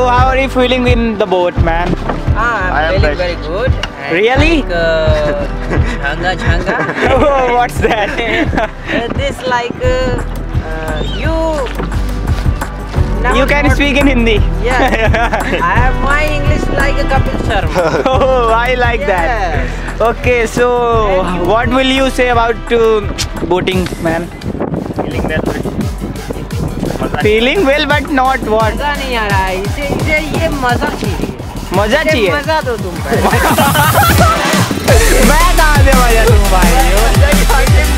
how are you feeling in the boat, man? I'm feeling very good. And Really? Like, Jhanga. Oh, what's that? This like you. You can speak in Hindi. Yeah. My English like a Kapil Sharma. Oh, I like that. Okay, so what will you say about boating, man? Feeling well, but not what? मजा नहीं आ रहा है इसे ये मजा चाहिए मजा चाहिए मजा दो तुम मैं कहाँ से मजा दूँ भाई